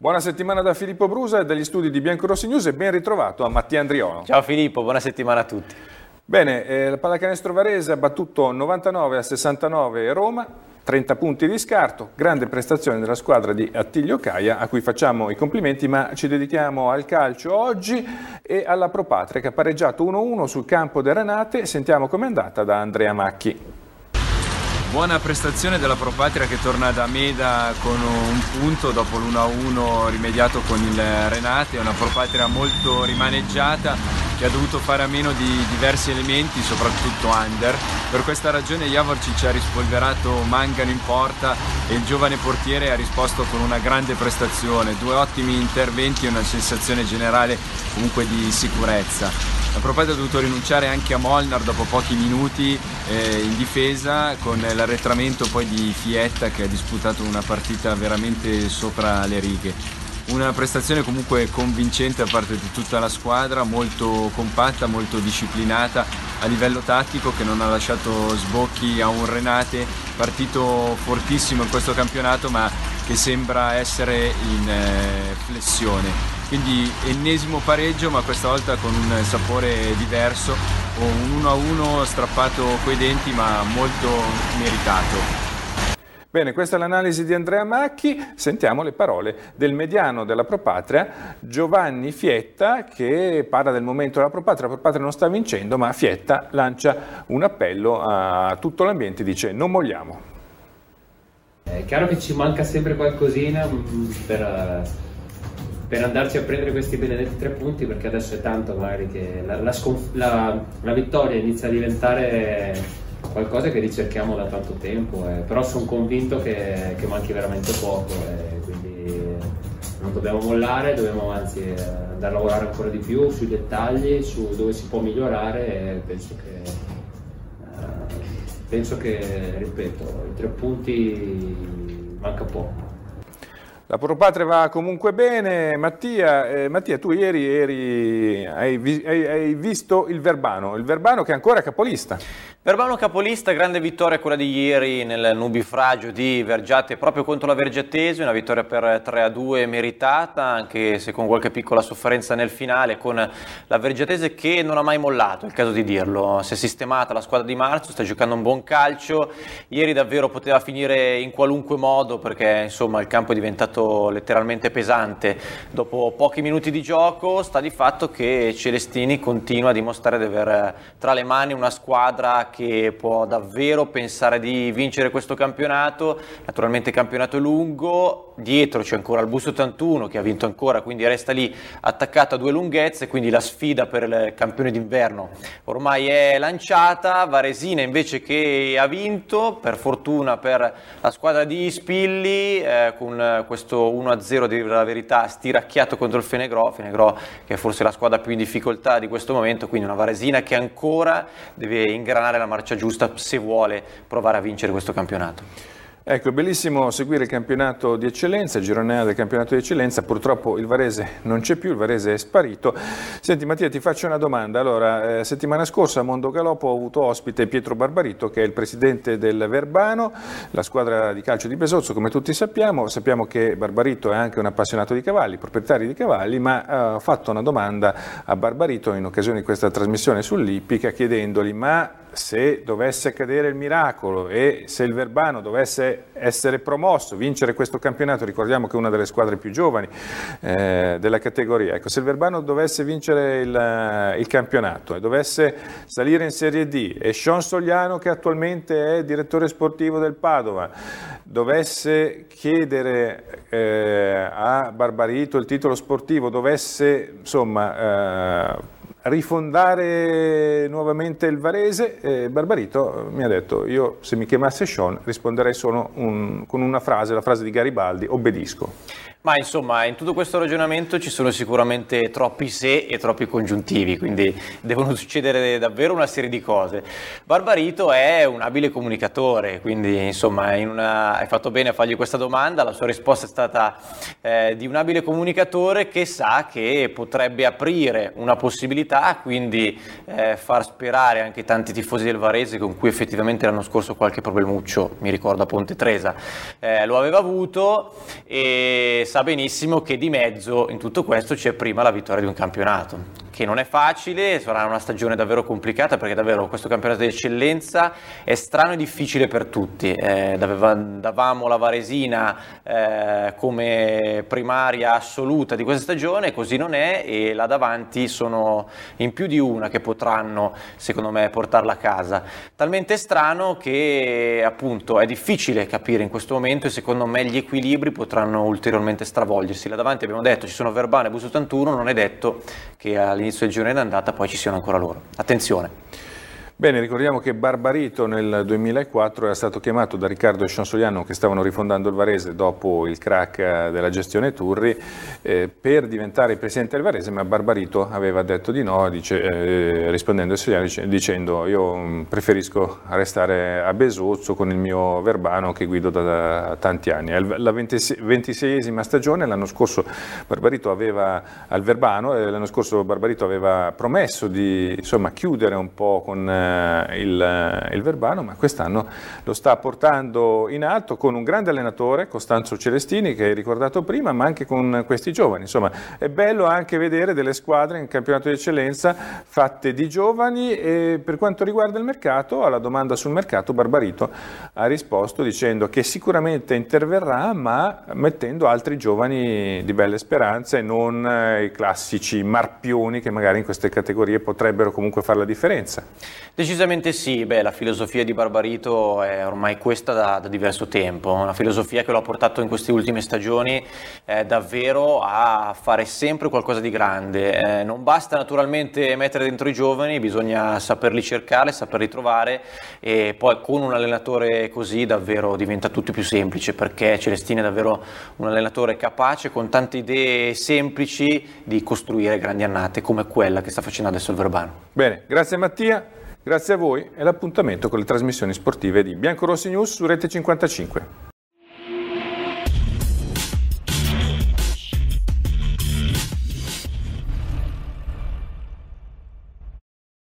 Buona settimana da Filippo Brusa e dagli studi di Biancorossi News e ben ritrovato a Mattia Andriolo. Ciao Filippo, buona settimana a tutti. Bene, la pallacanestro Varese ha battuto 99-69 Roma, 30 punti di scarto, grande prestazione della squadra di Attilio Caia a cui facciamo i complimenti, ma ci dedichiamo al calcio oggi e alla Pro Patria che ha pareggiato 1-1 sul campo del Renate. Sentiamo com'è andata da Andrea Macchi. Buona prestazione della Pro Patria che torna da Meda con un punto dopo l'1-1 rimediato con il Renate. È una Pro Patria molto rimaneggiata che ha dovuto fare a meno di diversi elementi, soprattutto under. Per questa ragione Javorcic ha rispolverato Mangano in porta e il giovane portiere ha risposto con una grande prestazione, 2 ottimi interventi e una sensazione generale comunque di sicurezza. La Pro Patria ha dovuto rinunciare anche a Molnar dopo pochi minuti in difesa con l'arretramento poi di Fietta che ha disputato una partita veramente sopra le righe. Una prestazione comunque convincente da parte di tutta la squadra, molto compatta, molto disciplinata a livello tattico, che non ha lasciato sbocchi a un Renate partito fortissimo in questo campionato ma che sembra essere in flessione. Quindi ennesimo pareggio, ma questa volta con un sapore diverso, un 1-1 strappato coi denti ma molto meritato. Bene, questa è l'analisi di Andrea Macchi. Sentiamo le parole del mediano della Pro Patria, Giovanni Fietta, che parla del momento della Pro Patria. La Pro Patria non sta vincendo, ma Fietta lancia un appello a tutto l'ambiente, dice non molliamo. È chiaro che ci manca sempre qualcosina per andarci a prendere questi benedetti 3 punti, perché adesso è tanto magari che la vittoria inizia a diventare qualcosa che ricerchiamo da tanto tempo, però sono convinto che manchi veramente poco, quindi non dobbiamo mollare, dobbiamo anzi andare a lavorare ancora di più sui dettagli, su dove si può migliorare, e penso che, ripeto, i 3 punti manca poco. La Pro Patria va comunque bene. Mattia, tu ieri hai visto il Verbano che è ancora capolista. Verbano capolista, grande vittoria quella di ieri nel nubifragio di Vergiate proprio contro la Vergiatese, una vittoria per 3-2 meritata, anche se con qualche piccola sofferenza nel finale, con la Vergiatese che non ha mai mollato, è il caso di dirlo, si è sistemata la squadra di marzo, sta giocando un buon calcio, ieri davvero poteva finire in qualunque modo perché insomma il campo è diventato letteralmente pesante, dopo pochi minuti di gioco sta di fatto che Celestini continua a dimostrare di aver tra le mani una squadra che può davvero pensare di vincere questo campionato. Naturalmente il campionato è lungo, dietro c'è ancora il Bus 81 che ha vinto ancora, quindi resta lì attaccato a 2 lunghezze, quindi la sfida per il campione d'inverno ormai è lanciata. Varesina invece che ha vinto, per fortuna per la squadra di Spilli, con questo 1-0 a dire la verità stiracchiato contro il Fenegrò che è forse la squadra più in difficoltà di questo momento, quindi una Varesina che ancora deve ingranare la marcia giusta se vuole provare a vincere questo campionato. Ecco, è bellissimo seguire il campionato di eccellenza, il girone A del campionato di eccellenza. Purtroppo il Varese non c'è più, il Varese è sparito. Senti Mattia, ti faccio una domanda. Allora, settimana scorsa a Mondogaloppo ho avuto ospite Pietro Barbarito, che è il presidente del Verbano, la squadra di calcio di Besozzo, come tutti sappiamo. Sappiamo che Barbarito è anche un appassionato di cavalli, proprietario di cavalli, ma ho fatto una domanda a Barbarito in occasione di questa trasmissione sull'Ippica chiedendogli ma se dovesse accadere il miracolo e se il Verbano dovesse essere promosso, vincere questo campionato, ricordiamo che è una delle squadre più giovani della categoria, ecco, se il Verbano dovesse vincere il campionato e dovesse salire in Serie D e Sean Sogliano, che attualmente è direttore sportivo del Padova, dovesse chiedere a Barbarito il titolo sportivo, dovesse insomma rifondare nuovamente il Varese, Barbarito mi ha detto io se mi chiamasse Sean risponderei solo con una frase, la frase di Garibaldi, obbedisco. Ma insomma, in tutto questo ragionamento ci sono sicuramente troppi se e troppi congiuntivi, quindi devono succedere davvero una serie di cose. Barbarito è un abile comunicatore, quindi insomma hai fatto bene a fargli questa domanda, la sua risposta è stata di un abile comunicatore che sa che potrebbe aprire una possibilità, quindi far sperare anche tanti tifosi del Varese con cui effettivamente l'anno scorso qualche problemuccio, mi ricordo a Ponte Tresa, lo aveva avuto, e sa benissimo che di mezzo in tutto questo c'è prima la vittoria di un campionato, che non è facile, sarà una stagione davvero complicata, perché davvero questo campionato di eccellenza è strano e difficile per tutti. Davamo la Varesina come primaria assoluta di questa stagione, così non è, e là davanti sono in più di una che potranno, secondo me, portarla a casa. Talmente strano che appunto è difficile capire in questo momento, e secondo me gli equilibri potranno ulteriormente stravolgersi. Là davanti abbiamo detto ci sono Verbano e Busto Tantuno, non è detto che all'inizio del girone d'andata poi ci siano ancora loro. Attenzione. Bene, ricordiamo che Barbarito nel 2004 era stato chiamato da Riccardo e Chansoliano, che stavano rifondando il Varese dopo il crack della gestione Turri, per diventare il presidente del Varese, ma Barbarito aveva detto di no, rispondendo a Chansoliano dicendo io preferisco restare a Besozzo con il mio Verbano che guido da tanti anni. È la 26esima stagione, l'anno scorso Barbarito aveva al Verbano, l'anno scorso Barbarito aveva promesso di chiudere un po' con il Verbano, ma quest'anno lo sta portando in alto con un grande allenatore, Costanzo Celestini, che hai ricordato prima, ma anche con questi giovani. Insomma, è bello anche vedere delle squadre in campionato di eccellenza fatte di giovani. E per quanto riguarda il mercato, alla domanda sul mercato, Barbarito ha risposto dicendo che sicuramente interverrà, ma mettendo altri giovani di belle speranze e non i classici marpioni che magari in queste categorie potrebbero comunque fare la differenza. Decisamente sì, la filosofia di Barbarito è ormai questa da diverso tempo, una filosofia che lo ha portato in queste ultime stagioni davvero a fare sempre qualcosa di grande. Non basta naturalmente mettere dentro i giovani, bisogna saperli cercare, saperli trovare, e poi con un allenatore così davvero diventa tutto più semplice, perché Celestini è davvero un allenatore capace, con tante idee semplici, di costruire grandi annate come quella che sta facendo adesso il Verbano. Bene, grazie Mattia. Grazie a voi e l'appuntamento con le trasmissioni sportive di Biancorossi News su Rete 55.